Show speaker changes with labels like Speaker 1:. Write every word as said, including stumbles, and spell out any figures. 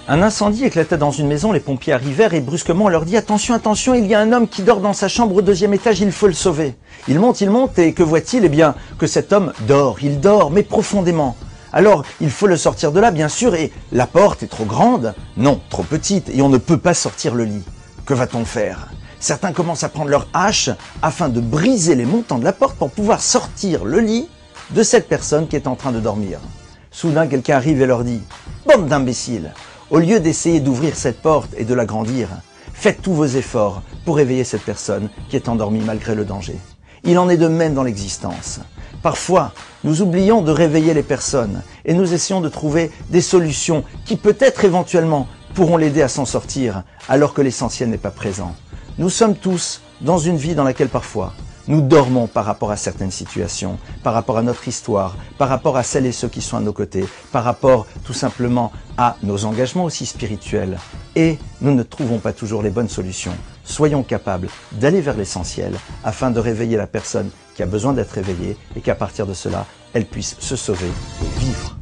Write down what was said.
Speaker 1: Un incendie éclata dans une maison, les pompiers arrivèrent et brusquement on leur dit « Attention, attention, il y a un homme qui dort dans sa chambre au deuxième étage, il faut le sauver ». Il monte, il monte et que voit-il? Eh bien, que cet homme dort, il dort, mais profondément. Alors, il faut le sortir de là, bien sûr, et la porte est trop grande? Non, trop petite, et on ne peut pas sortir le lit. Que va-t-on faire? Certains commencent à prendre leur hache afin de briser les montants de la porte pour pouvoir sortir le lit de cette personne qui est en train de dormir. Soudain, quelqu'un arrive et leur dit « Bande d'imbéciles ! Au lieu d'essayer d'ouvrir cette porte et de l'agrandir, faites tous vos efforts pour réveiller cette personne qui est endormie malgré le danger. » Il en est de même dans l'existence. Parfois, nous oublions de réveiller les personnes et nous essayons de trouver des solutions qui peut-être éventuellement pourront l'aider à s'en sortir alors que l'essentiel n'est pas présent. Nous sommes tous dans une vie dans laquelle parfois nous dormons par rapport à certaines situations, par rapport à notre histoire, par rapport à celles et ceux qui sont à nos côtés, par rapport tout simplement à nos engagements aussi spirituels. Et nous ne trouvons pas toujours les bonnes solutions. Soyons capables d'aller vers l'essentiel afin de réveiller la personne qui a besoin d'être réveillée et qu'à partir de cela, elle puisse se sauver et vivre.